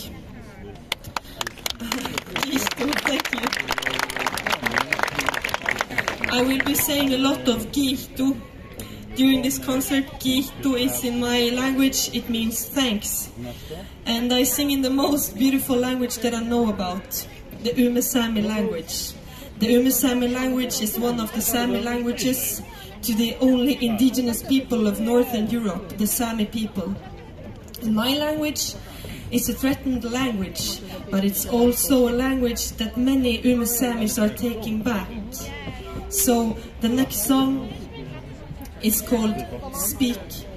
Thank you. I will be saying a lot of Kiitu during this concert. Kiitu is in my language, it means thanks. And I sing in the most beautiful language that I know about, the Ume Sami language. The Ume Sami language is one of the Sami languages to the only indigenous people of Northern Europe, the Sami people. And my language is a threatened language, but it's also a language that many Ume Samis are taking back. So the next song is called Speak.